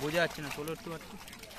বোঝা যাচ্ছে না, তোলো একটু পারছি।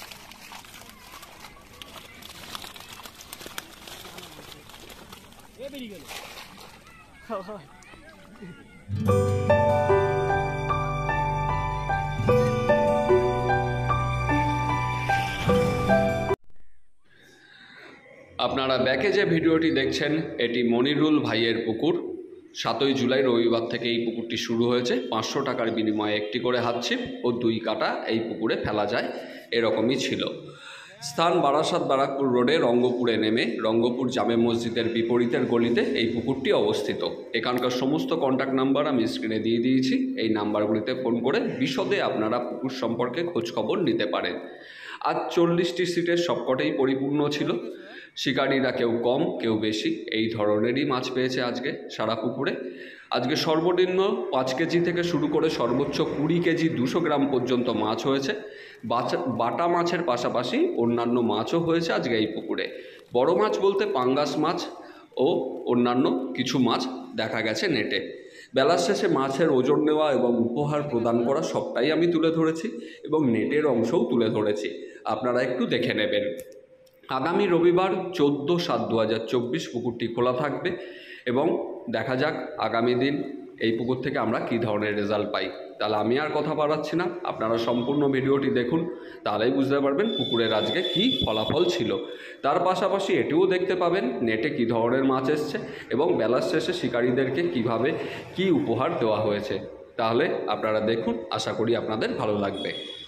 আপনারা ব্যাকে যে ভিডিওটি দেখছেন এটি মনিরুল ভাইয়ের পুকুর। 7ই জুলাই রবিবার থেকে এই পুকুরটি শুরু হয়েছে। 500 টাকার বিনিময়ে একটি করে হাতছিপ ও 2 কাটা এই পুকুরে ফেলা যায়, এরকমই ছিল। স্থান বারাসাত ব্যারাকপুর রোডে রঙ্গপুরে নেমে রঙ্গপুর জামে মসজিদের বিপরীতের গলিতে এই পুকুরটি অবস্থিত। এখানকার সমস্ত কন্ট্যাক্ট নাম্বার আমি স্ক্রিনে দিয়ে দিয়েছি। এই নাম্বারগুলিতে ফোন করে বিশদে আপনারা পুকুর সম্পর্কে খোঁজখবর নিতে পারেন। আজ 40টি সিটের সবকটাই পরিপূর্ণ ছিল। শিকারীরা কেউ কম কেউ বেশি এই ধরনেরই মাছ পেয়েছে আজকে সারা পুকুরে। আজকে সর্বনিম্ন 5 কেজি থেকে শুরু করে সর্বোচ্চ 20 কেজি 200 গ্রাম পর্যন্ত মাছ হয়েছে। বাটা মাছের পাশাপাশি অন্যান্য মাছও হয়েছে আজকে এই পুকুরে। বড় মাছ বলতে পাঙ্গাস মাছ ও অন্যান্য কিছু মাছ দেখা গেছে নেটে। বেলার শেষে মাছের ওজন নেওয়া এবং উপহার প্রদান করা সবটাই আমি তুলে ধরেছি এবং নেটের অংশও তুলে ধরেছি, আপনারা একটু দেখে নেবেন। আগামী রবিবার 14/7/2024 পুকুরটি খোলা থাকবে এবং দেখা যাক আগামী দিন এই পুকুর থেকে আমরা কী ধরনের রেজাল্ট পাই। তাহলে আমি আর কথা বাড়াচ্ছি না, আপনারা সম্পূর্ণ ভিডিওটি দেখুন, তাহলেই বুঝতে পারবেন পুকুরের আজকে কী ফলাফল ছিল। তার পাশাপাশি এটিও দেখতে পাবেন নেটে কী ধরনের মাছ এসছে এবং বেলার শেষে শিকারীদেরকে কিভাবে কি উপহার দেওয়া হয়েছে। তাহলে আপনারা দেখুন, আশা করি আপনাদের ভালো লাগবে।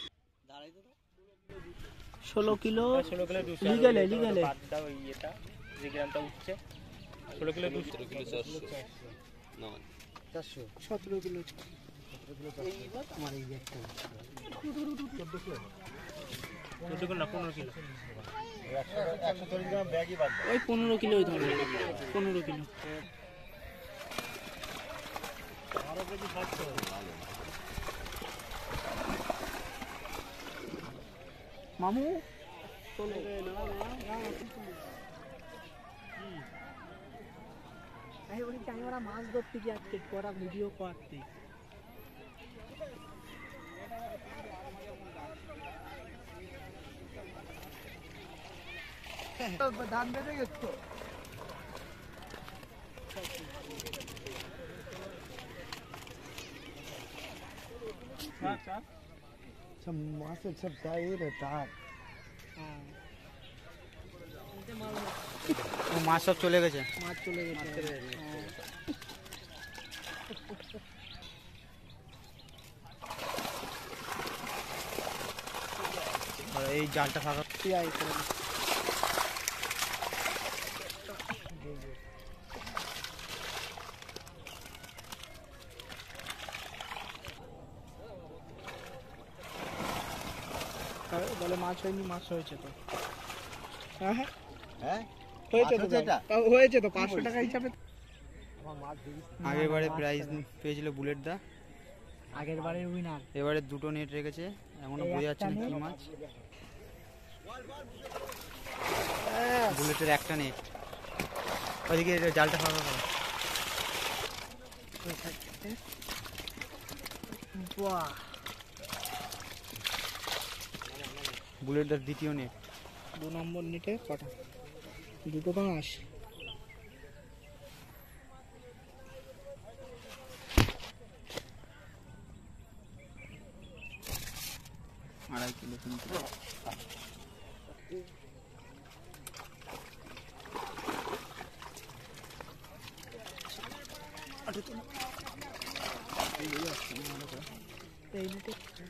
16 কিলো লিগালে বাদটা ওই এটা যে গ্রামটা উঠছে 16 কিলো 200 কিলো 400 না 400 17 কিলো এইবার আমার এই একটা 14 কিলো না 15 কিলো 140 গ্রাম ব্যাগই বাদ ওই 15 কিলোই ধরে 15 কিলো 12 কেজি 700 মামু চলে না আরে ওই টাইমরা মাছ ধরতে কি আজকে করা ভিডিও করতে ধান বেঁধে গেছো আচ্ছা सब मासे सब चाहिए रहता है মাছ সব চলে গেছে এই জালটা ফাঁকা বলে মাছ হয়নি, মাছ হয়েছে তো হ্যাঁ হ্যাঁ হয়েছে তো 500 টাকা হিসাবে। আগের বারে প্রাইজ পেয়েছিল বুলেট দা, আগের বারে উইনার। এবারে দুটো নেট রেখেছে, এখনো বোঝা যাচ্ছে না কি মাছ। বুলেটের একটা নেট, ওইদিকে জালটা ফাঁকা করো। বাহ, বুলেটদার দ্বিতীয় নেট, 2 নম্বর নেটে কটা, দুটো পাঁচ। আড়াই কিলো কিন্তু এই নেটে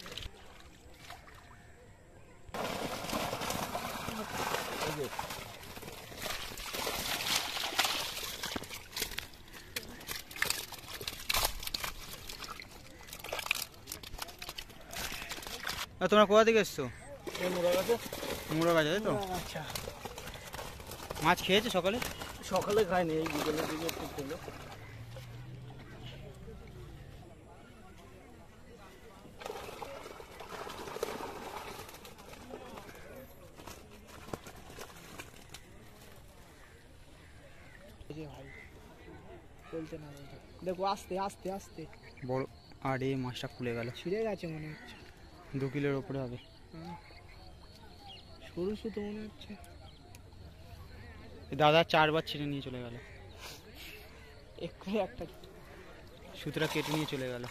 তোমরা কোথা থেকে এসছো? মুরাগাছা, তাই তো? আচ্ছা, মাছ খেয়েছো সকালে? সকালে খাইনি, এই বিকেলের দিকে একটু খেলো। বলতে না দেখো, আস্তে আস্তে আস্তে বড়। আর এই মাছটা খুলে গেল, ছিঁড়ে গেছে মনে হচ্ছে। 2 কিলোর উপরে হবে। সরু সুতো মনে হচ্ছে। দাদা 4 বার ছিঁড়ে নিয়ে চলে গেল। এক্ষুনি একটা সুতোটা কেটে নিয়ে চলে গেল।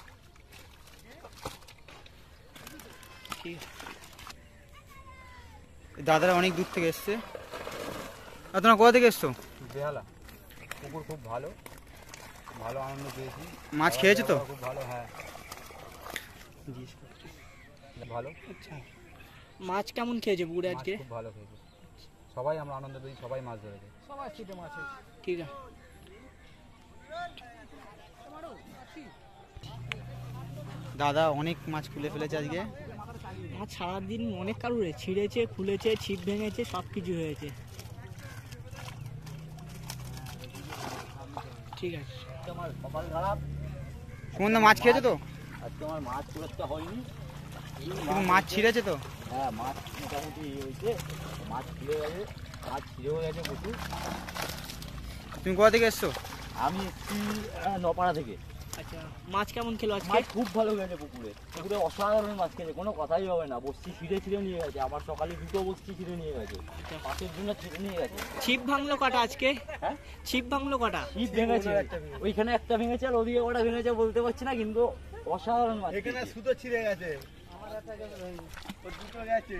দাদারা অনেক দূর থেকে এসছে। আর তোমরা কোথা থেকে এসছো? বেহালা। পুকুর খুব ভালো, ভালো আনন্দ পেয়েছি। মাছ খেয়েছো তো? খুব ভালো, হ্যাঁ ভালো। আচ্ছা, মাছ কেমন খেয়েছে পুকুরে আজকে? খুব ভালো খেয়েছে সবাই, আমরা আনন্দ পেয়েছি, সবাই মাছ ধরেছে, সবাই ছিটে মাছ হয়েছে। ঠিক আছে। দাদা অনেক মাছ খুলে ফেলেছে আজকে। মাছ সারাদিন অনেক কারুরে ছিঁড়েছে, খুলেছে, ছিপ ভেঙেছে, সব কিছু হয়েছে। ঠিক আছে। আমার কপাল খারাপ। কোন মাছ খেয়েছে তো? আজকে আমার মাছ খুব একটা হয়নি, মাছ ছিঁড়েছে তো? হ্যাঁ, মাছ মোটামুটি হয়েছে, মাছ ছিঁড়ে গেছে, মাছ ছিঁড়ে হয়ে গেছে প্রচুর। তুমি কোথা থেকে এসছো? আমি এসছি নপাড়া থেকে। আচ্ছা, মাছ কেমন খেলো আজকে? মাছ খুব ভালো গেছে পুকুরে, পুকুরে অসাধারণ মাছ খেয়েছে, কোনো কথাই হবে না। বস্তি ছিঁড়ে ছিঁড়ে নিয়ে গেছে, আবার সকালে 2টো বস্তি ছিঁড়ে নিয়ে গেছে, মাছের জন্য ছিঁড়ে নিয়ে গেছে। ছিপ ভাঙলো কটা আজকে? হ্যাঁ, ছিপ ভাঙলো কটা? ছিপ ভেঙেছে, ওইখানে একটা ভেঙেছে আর ওদিকে কটা ভেঙেছে বলতে পারছি না, কিন্তু অসাধারণ মাছ। এখানে সুতো ছিঁড়ে গেছে, আমার একটা গেছে, ওই দুটো গেছে।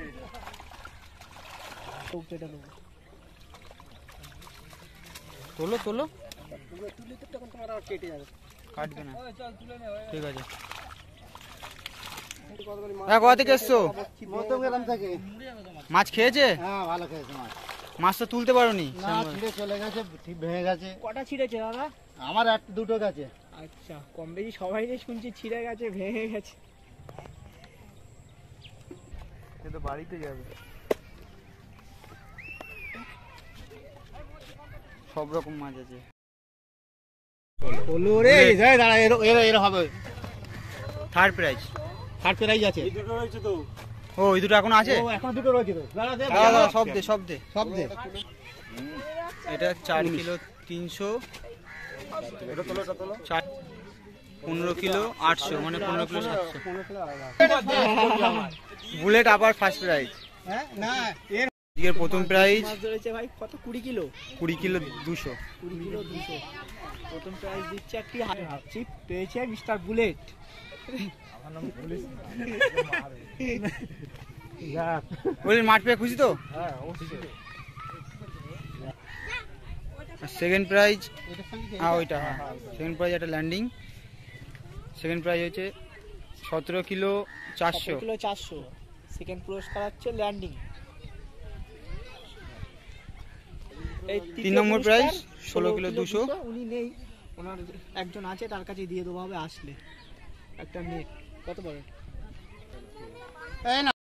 তোলো তোলো, তুলে তো তখন তোমার আবার কেটে যাবে। কাটবে না, ঠিক আছে। কোথা থেকে এসছো? মধ্যমগ্রাম থেকে। মাছ খেয়েছে? হ্যাঁ, ভালো খেয়েছে মাছ। মাছ তো তুলতে পারোনি? না, ছিঁড়ে চলে গেছে, ঠিক ভেঙে গেছে। কটা ছিঁড়েছে দাদা? আমার একটা দুটো গেছে। আচ্ছা, কম বেশি সবাই শুনছি ছিঁড়ে গেছে, ভেঙে গেছে। সে তো বাড়িতে যাবে। সব রকম মাছ আছে। হলো রে, দাঁড়া, এর হবে থার্ড প্রাইজ। থার্ড প্রাইজ আছে। এই দুটো রয়েছে তো। ও, এই দুটো এখন আছে? ও, এখন দুটো রয়েছে তো। দাঁড়া, সব দে, সব দে, সব দে। এটা 4 কিলো 300, এটা তোলো, এটা তোলো। 15 কিলো 800, মানে 15 কিলো 700। বুলেট আবার ফার্স্ট প্রাইজ। হ্যাঁ, না এর এর প্রথম প্রাইজ মাছ ধরেছে ভাই কত? 20 কিলো। 20 কিলো 200। 20 কিলো 200। প্রথম প্রাইজ দিচ্ছে একটি চিপ, পেয়েছে মিস্টার বুলেট। আমার নাম পুলিশ। ওই মাঠ পেয়ে খুশি তো? হ্যাঁ, অবশ্যই। সেকেন্ড প্রাইজ, হ্যাঁ ওইটা, হ্যাঁ সেকেন্ড প্রাইজ একটা ল্যান্ডিং। সেকেন্ড প্রাইজ হচ্ছে 17 কিলো 400। 17 কিলো 400। সেকেন্ড পুরস্কার হচ্ছে ল্যান্ডিং। এই 3 নম্বর প্রাইজ 16 কিলো 200। উনি নেই, ওনার একজন আছে, তার কাছে দিয়ে দেবো হবে আসলে। একটা নেট কত পড়ে?